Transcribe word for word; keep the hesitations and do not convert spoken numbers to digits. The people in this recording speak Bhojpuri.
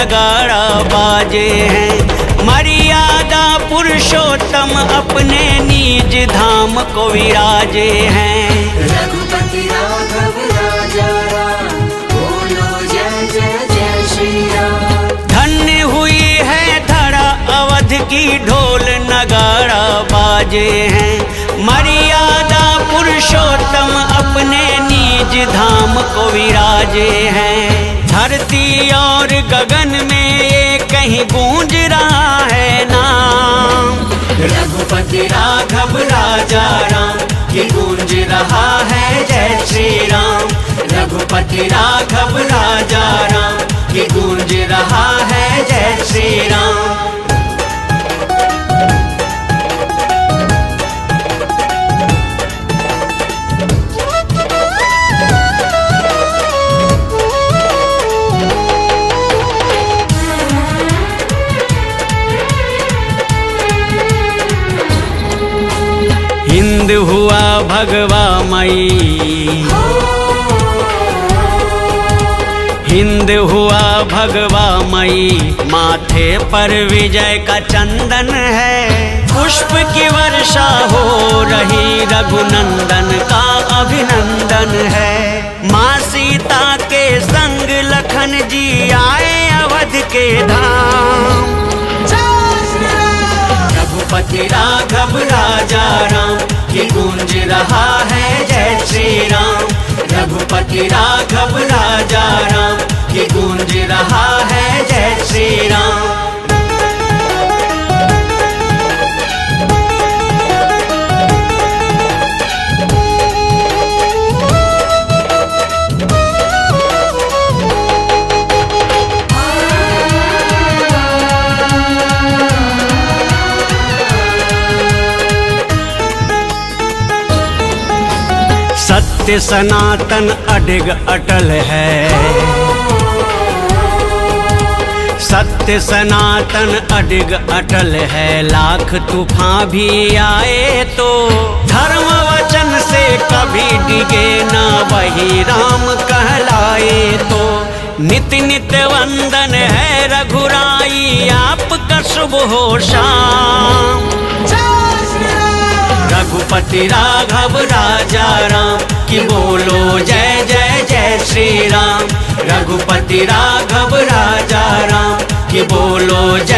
नगाड़ा बाजे हैं। मर्यादा पुरुषोत्तम अपने निज धाम को विराजे हैं। रघुपति राघव राजा राम, बोलो जय जय जय श्री राम। धन्य हुई है धरा अवध की, ढोल नगाड़ा बाजे हैं। मर्यादा पुरुषोत्तम अपने निज धाम को विराजे हैं। धरती और गगन में ये कहीं गूंज रहा है नाम। रघुपति राघव राजा राम, ये गूंज रहा है जय श्री राम। रघुपति राघव राजा राम, ये गूंज रहा है जय श्री राम। हिंद हुआ भगवा मई, हिंद हुआ भगवा मई, माथे पर विजय का चंदन है। पुष्प की वर्षा हो रही, रघुनंदन का अभिनंदन है। माँ सीता के संग लखन जी आए अवध के धाम। रघुपति राघव राजा राम, ये गूंज रहा है जय श्री राम। रघुपति राघव राजा राम, ये गूंज रहा है जय श्री राम। सत्य सनातन अडिग अटल है, सत्य सनातन अडिग अटल है। लाख तूफान भी आए तो धर्म वचन से कभी डिगे ना, वही राम कहलाए तो। नित नित वंदन है रघुराई, आपका शुभ हो शाम। रघुपति राघव राजा राम, कि बोलो जय जय जय श्री राम। रघुपति राघव राजा राम, कि बोलो